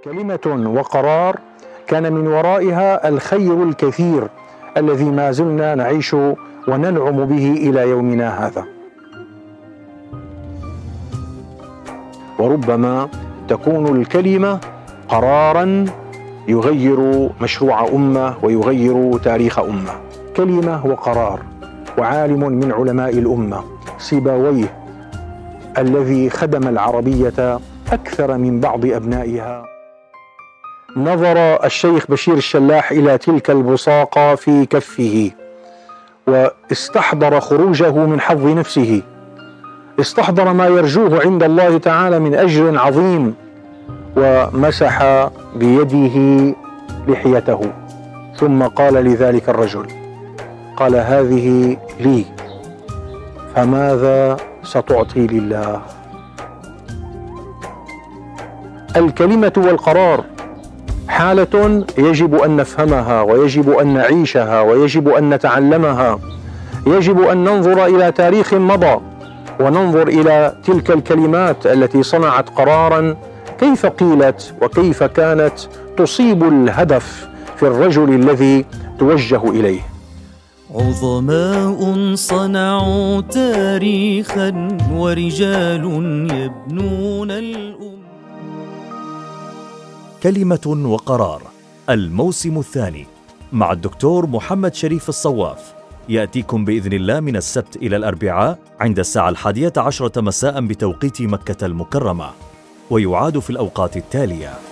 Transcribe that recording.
كلمة وقرار كان من ورائها الخير الكثير الذي ما زلنا نعيش وننعم به إلى يومنا هذا. وربما تكون الكلمة قراراً يغير مشروع أمة ويغير تاريخ أمة. كلمة وقرار. وعالم من علماء الأمة سيبويه الذي خدم العربية أكثر من بعض أبنائها، نظر الشيخ بشير الشلاح إلى تلك البصاقة في كفه واستحضر خروجه من حظ نفسه، استحضر ما يرجوه عند الله تعالى من أجر عظيم، ومسح بيده لحيته ثم قال لذلك الرجل، قال: هذه لي، فماذا ستعطي لله؟ الكلمة والقرار حالة يجب أن نفهمها ويجب أن نعيشها ويجب أن نتعلمها. يجب أن ننظر إلى تاريخ مضى وننظر إلى تلك الكلمات التي صنعت قرارا، كيف قيلت وكيف كانت تصيب الهدف في الرجل الذي توجه إليه. عظماء صنعوا تاريخا ورجال يبنون الأمة. كلمة وقرار، الموسم الثاني مع الدكتور محمد شريف الصواف، يأتيكم بإذن الله من السبت إلى الأربعاء عند الساعة 11:10 مساء بتوقيت مكة المكرمة، ويعاد في الأوقات التالية.